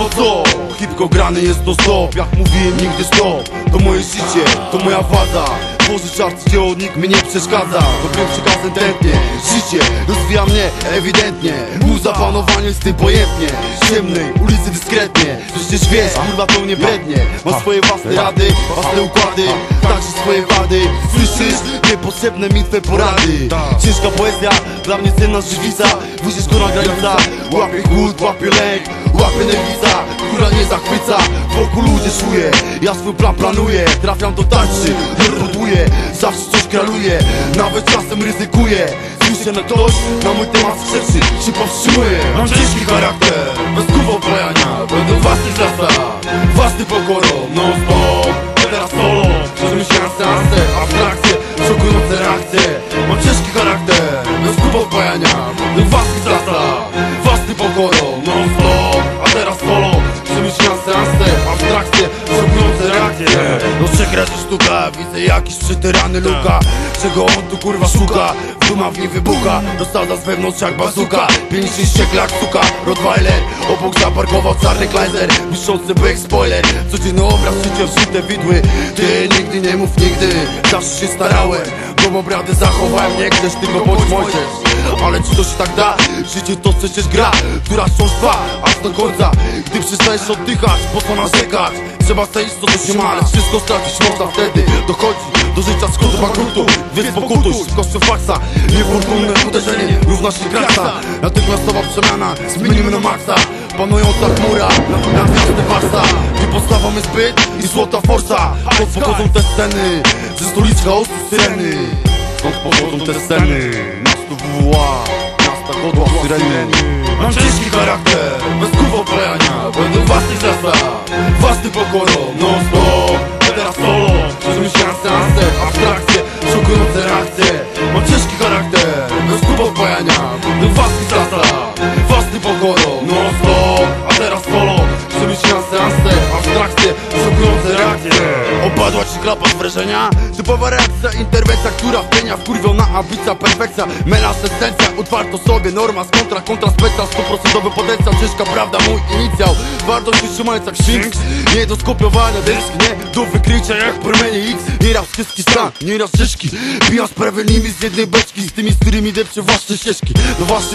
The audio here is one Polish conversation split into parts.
bo co? Hipko grany jest to stop, jak mówiłem nigdy stop. To moje życie, to moja wada. Tworzyć arcydzieło, nikt mi nie przeszkadza. Dobrym przekazem tętnie, życie rozwija mnie ewidentnie. Muza panowanie z tym pojętnie. Ciemnej ulicy dyskretnie. Przecież wiesz, kurwa to mnie brednie. Ma swoje własne rady, własne układy, także swoje wady. Słyszysz? Niepotrzebne mi twe porady. Ciężka poezja, dla mnie cenna żywica. Wyjdziesz go na granica. Łapie głód, łapie lęk, łapie nerwica, która nie zachwyca. Wokół ludzie czuję, ja swój plan planuję. Trafiam do tarczy, buduję, zawsze coś kraluję, nawet czasem ryzykuję. Słyszę na ktoś, na mój temat krzyczy, się powstrzymuje. Mam ciężki charakter, bez kurwa pojania. Będę własnych zasad, własny pokorą, non stop. Teraz solo, przemyślałem seanse, abstrakcje, szokujące reakcje. Mam ciężki charakter, bez kurwa pojania. Będę własnych zasad, własny pokorą, non stop. A teraz solo, przemyślałem seanse, abstrakcje, szokujące reakcje. No sekret sztuka, widzę jakiś przetyrany luka. Czego on tu kurwa szuka? Duma w niej wybucha, dosadza z wewnątrz jak bazuka. Piękny ściekł jak suka, Rottweiler. Obok zaparkował czarny Kleinzer, błyszczący byk spoiler. Codzienny obraz, życia wszyte widły. Ty nigdy nie mów nigdy, zawsze się starałem. Dom obrady zachowałem, nie chcesz, tylko bądź Mojżesz. Ale czy to się tak da? Życie to przecież gra, która wciąż trwa aż do końca. Gdy przestajesz oddychać, po co narzekać? Trzeba zejść co to się ma, lecz wszystko stracić można wtedy. Dochodzi do życia skrótu bankrutu, wyspokutuj szybkością faksa. Niefortunne uderzenie równa się kraksa. Natychmiastowa przemiana, zmienimy na maksa. Panująca chmura, na wieczny farsa. Gdy podstawą jest byt i złota forsa. Stąd pochodzą te sceny, ze stolicy chaosu syreny. Stąd pochodzą te sceny, miasto WWA, miasta godła syreny. Mam ciężki charakter, bez kurwa pojania. Będę własnych zasad, własny pokorą, non stop. A teraz solo, przemyślałem seanse, abstrakcje, szokujące reakcje. Mam ciężki charakter, bez kurwa pojania. Będę własnych zasad, własny pokorą, non stop. A teraz solo, przemyślałem seanse, abstrakcje, szokujące reakcje. Opadła ci klapa z wrażenia? Typowa reakcja, interwencja, która wpienia wkurwiona ambicja, perfekcja, melanż, esencja. Otwarto sobie, norma z kontra specja, 100% potencjał, ciężka prawda, mój inicjał. Twardość wytrzymając jak Sphinx, nie do skopiowania deski, nie do wykrycia jak promienie X. Nieraz kiepski stan, nieraz ciężki, bijam z prawilnymi z jednej beczki, z tymi, z którymi depczę własne ścieżki. No właśnie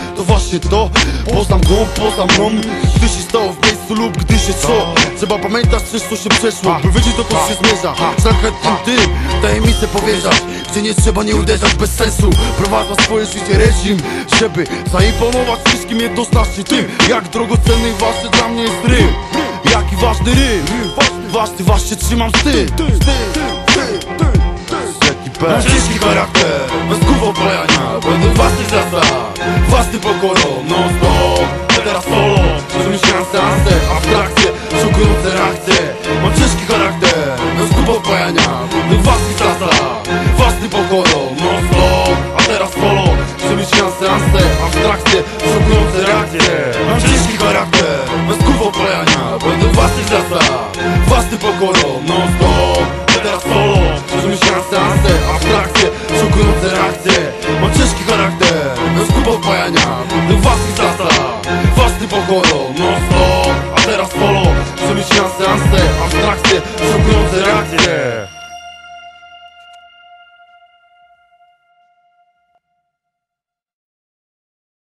to, poznam go, gdy się stało w miejscu lub gdy się co. Trzeba pamiętać przez co się przeszło, by wiedzieć dokąd się zmierza. Szlachetnym tym tajemnicę powierzać, gdzie nie trzeba nie uderzać bez sensu. Prowadza swoje życie reżim, żeby zaimponować wszystkim jednoznacznie tym, jak drogocenny i ważny dla mnie jest rym. Jaki ważny rym, ważny, właśnie trzymam styl. Mam ciężki charakter, bez kurwa pojania. Będę własnych zasad, własny pokorą, non stop. A teraz solo, przemyślałem seanse, abstrakcje, szokujące reakcje. Mam ciężki charakter, bez kurwa pojania. Będę własnych zasad, własny pokorą, non stop. A teraz solo, przemyślałem seanse, abstrakcje, szokujące reakcje. Mam ciężki charakter, bez kurwa pojania. Będę własnych zasad, własny pokorą, non stop. A teraz solo, przemyślałem seanse, abstrakcje, szokujące reakcje. Mam ciężki charakter, bez kurwa pojania. Będę własnych zasad, własny pokorą, non stop. A teraz solo, przemyślałem seanse, abstrakcje, szokujące reakcje.